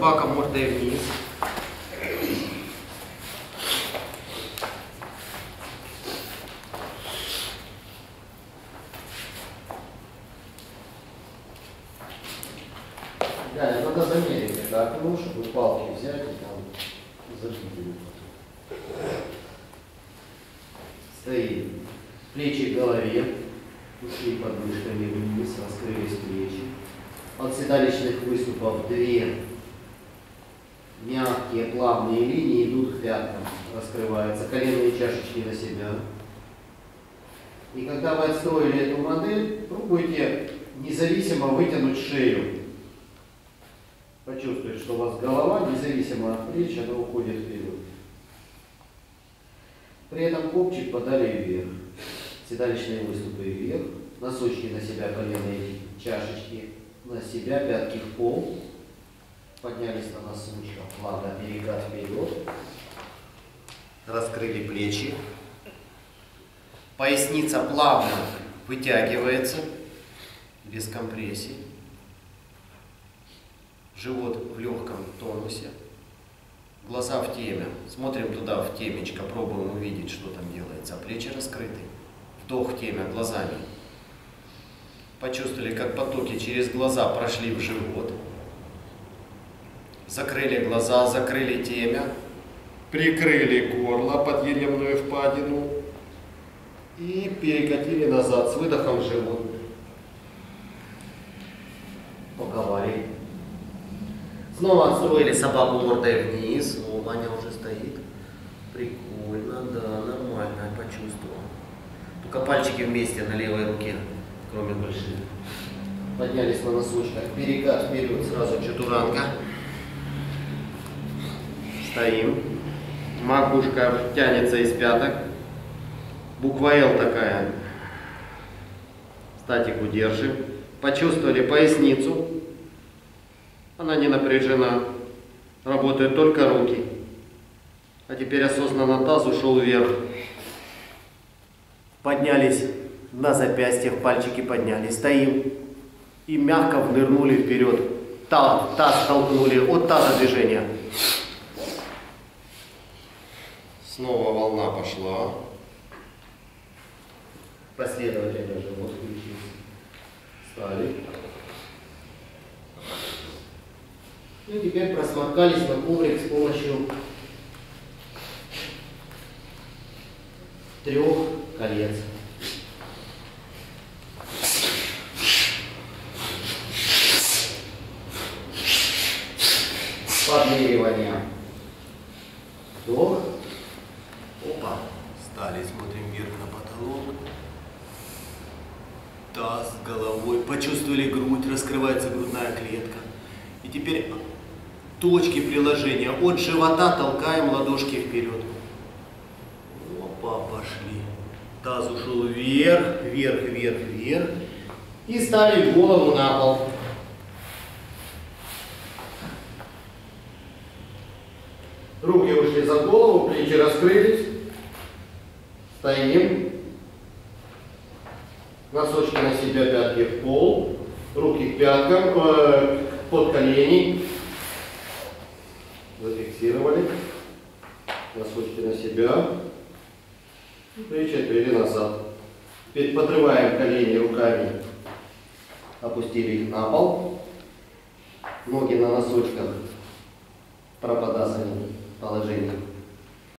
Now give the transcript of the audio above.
собака мордой вниз. Да, надо замерить это окно, чтобы палки взять и там забить. Стоит. Плечи к голове. Ушли подмышками вниз, раскрылись плечи. От седалищных выступов две мягкие плавные линии идут к пяткам. Раскрываются коленные чашечки на себя. И когда вы отстроили эту модель, пробуйте независимо вытянуть шею. Почувствуйте, что у вас голова, независимо от плеч, она уходит вперед. При этом копчик подали вверх. Седалищные выступы вверх. Носочки на себя, коленные чашечки на себя, пятки в пол. Поднялись на носочках, плавно перекат вперед. Раскрыли плечи. Поясница плавно вытягивается, без компрессии. Живот в легком тонусе. Глаза в теме. Смотрим туда, в темечко, пробуем увидеть, что там делается. Плечи раскрыты. Вдох в теме глазами. Почувствовали, как потоки через глаза прошли в живот. Закрыли глаза, закрыли темя. Прикрыли горло под еремную впадину. И перекатили назад с выдохом в живот. Поковали. Снова отстроили собаку мордой вниз. О, Маня уже стоит. Прикольно, да, нормально, я почувствовал. Только пальчики вместе на левой руке, кроме больших. Поднялись на носочках. Перекат вперед, сразу чатуранга. Стоим. Макушка тянется из пяток. Буква Л такая. Статику держим. Почувствовали поясницу. Она не напряжена. Работают только руки. А теперь осознанно таз ушел вверх. Поднялись на запястьях, пальчики подняли. Стоим. И мягко внырнули вперед. Таз толкнули. От таза движения. Снова волна пошла. Последовательно живот включился. Стали. Ну и теперь просморкались на коврик с помощью 3 колец. Подмеривание. Вдох. Опа. Стали, смотрим вверх на потолок. Таз головой. Почувствовали грудь, раскрывается грудная клетка. И теперь точки приложения от живота толкаем ладошки вперед. Опа, пошли. Таз ушел вверх, вверх, вверх, вверх. И ставим голову на пол. Руки ушли за голову, плечи раскрылись. Стоим. Носочки на себя, пятки в пол. Руки к пяткам, под колени. Зафиксировали. Носочки на себя. Плечи отвели назад. Теперь подрываем колени руками. Опустили их на пол. Ноги на носочках. Прападасане положение.